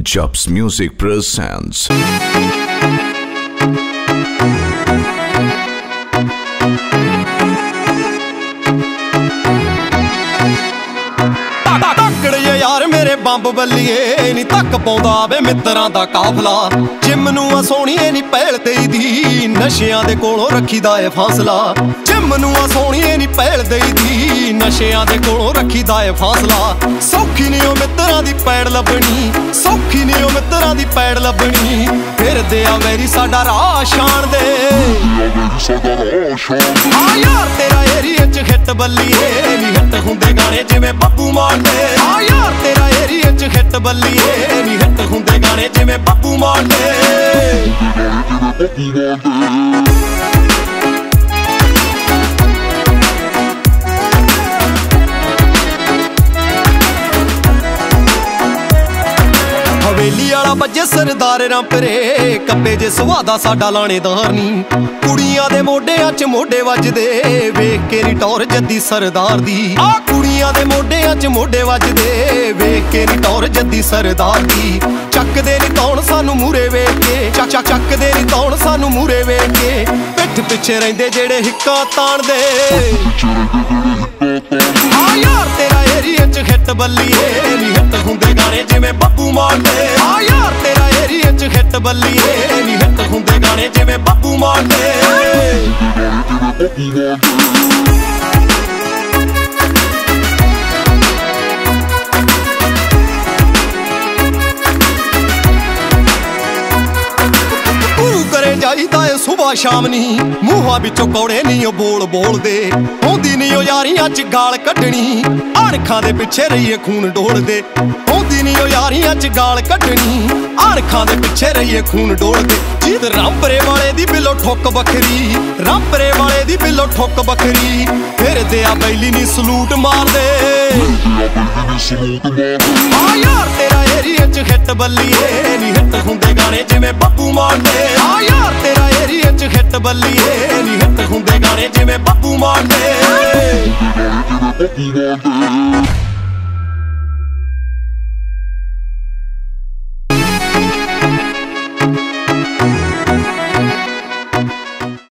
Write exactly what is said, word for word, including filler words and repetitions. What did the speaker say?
Jobs Music presents. यार मेरे बंब बल्लीए नी तक पौंदा वे मित्रां दा काफला जिम नूं आ सोहणीए नी पहल देई दी नशियां दे कोलों रखीदा ए फासला जिम नूं आ सोहणीए नी पहल देई दी नशियां दे कोलों रखीदा ए फासला सौखी नी ओ मित्रां दी पैड़ लभणी सौखी नी ओ मित्रां दी पैड़ लभणी फिर दे आ मेरी साडा राह शान दे आ यार तेरा एरिया च हिट बल्लीए नी हिट हुंदे गाने जिवें बब्बू मान दे आ यार तेरा एरिया च हिट बल्लीए नी हिट हुंदे गाने जिवें बब्बू मान दे हवेली वाला बजे सरदार रांपरे कब्बे जे सुहादा साडा लाणेदार नी कुड़ियां दे मोढियां च मोढे वजदे वेख के नी टौर जद्दी सरदार दी आ कुड़ियां दे मोढियां च मोढे वजदे वेख के नी टौर जद्दी सरदार दी चकदे नी तौण सानू मूरे वेख के चक चक चकदे नी तौण सानू मूरे वेख के पिठ पिछे रहिंदे जेड़े हिक्कां ताणदे आ यार तेरा एरिया च हिट बल्लीए नी हिट हुंदे गाने जिवें बब्बू मान दे आ यार तेरा एरिया च हिट बल्लीए नी हिट हुंदे गाने जिवें बब्बू मान दे जाईदा है सुबह शाम नी मूहां विचों कौड़े नी बोल बोल दे होंदी नी यारियां च गाल कड्ढनी अणखां दे पिछे रहिए खून डोल दे होंदी नी यारियां च गाल कड्ढनी अणखां दे पिछे रहिए खून डोल दे जीत रांपरे वाले दी बिलो ठोक बखरी रांपरे वाले दी बिलो ठोक बखरी फिर दे आ बैली नी सलूट मार दे आ यार तेरा एरिया च हिट बल्लीए नी हिट हुंदे गाने जिवें बब्बू मान दे आ यार तेरा एरिया च हिट बल्लीए नी हिट हुंदे गाने जिवें बब्बू मान दे